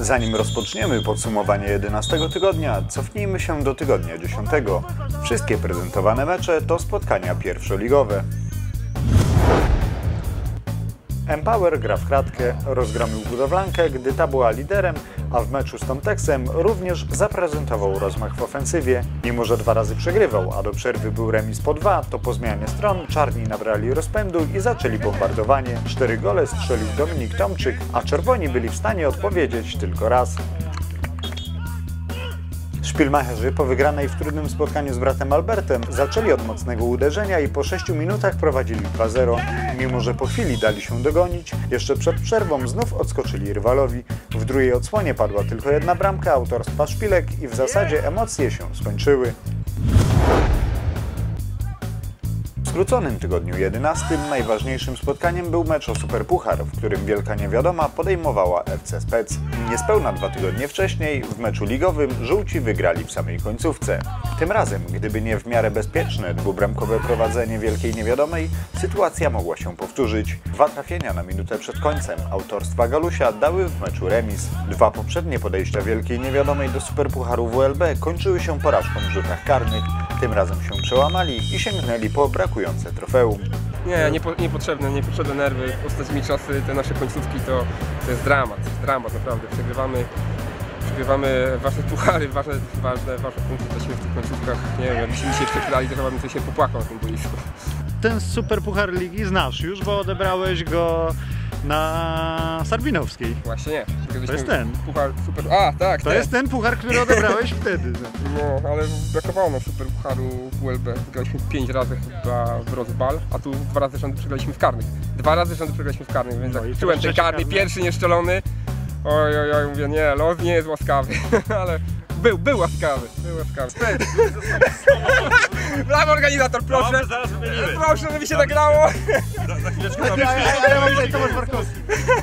Zanim rozpoczniemy podsumowanie 11 tygodnia, cofnijmy się do tygodnia 10. Wszystkie prezentowane mecze to spotkania pierwszoligowe. Empower gra w kratkę, rozgromił Budowlankę, gdy ta była liderem, a w meczu z Tomtexem również zaprezentował rozmach w ofensywie. Mimo że 2 razy przegrywał, a do przerwy był remis po 2, to po zmianie stron czarni nabrali rozpędu i zaczęli bombardowanie. 4 gole strzelił Dominik Tomczyk, a czerwoni byli w stanie odpowiedzieć tylko raz. Szpilmacherzy po wygranej w trudnym spotkaniu z bratem Albertem zaczęli od mocnego uderzenia i po 6 minutach prowadzili 2-0. Mimo że po chwili dali się dogonić, jeszcze przed przerwą znów odskoczyli rywalowi. W drugiej odsłonie padła tylko 1 bramka autorstwa Szpilek i w zasadzie emocje się skończyły. W skróconym tygodniu 11 najważniejszym spotkaniem był mecz o Superpuchar, w którym wielka niewiadoma podejmowała FC Spec. Niespełna 2 tygodnie wcześniej w meczu ligowym żółci wygrali w samej końcówce. Tym razem, gdyby nie w miarę bezpieczne 2-bramkowe prowadzenie wielkiej niewiadomej, sytuacja mogła się powtórzyć. 2 trafienia na minutę przed końcem autorstwa Galusia dały w meczu remis. 2 poprzednie podejścia wielkiej niewiadomej do Superpucharu WLB kończyły się porażką w rzutach karnych. Tym razem się przełamali i sięgnęli po brakujące trofeum. Niepotrzebne nerwy. Ostatnimi czasy te nasze końcówki to jest dramat naprawdę. Przegrywamy ważne puchary, ważne punkty w tych końcówkach. Nie wiem, jakbyśmy dzisiaj przegrali, to chyba bym się popłakał na tym boisku. Ten Superpuchar Ligi znasz już, bo odebrałeś go na Sarbinowskiej. Właśnie nie. To jest ten. Puchar super... A, tak. To jest ten puchar, który odebrałeś wtedy. No, ale brakowało nam Superpucharu WLB. Graliśmy 5 razy chyba w Rozbal, a tu 2 razy rzędu przegraliśmy w karnych. 2 razy rzędu przegraliśmy w karnych, więc jak czułem ten karny, pierwszy nieszczelony. Oj, mówię, nie, los nie jest łaskawy, ale był łaskawy. Brawo organizator, proszę. Dobrze, zaraz wymienimy. Proszę, żeby się nagrało. Za chwileczkę Ja mam tutaj Tomasz Markowski.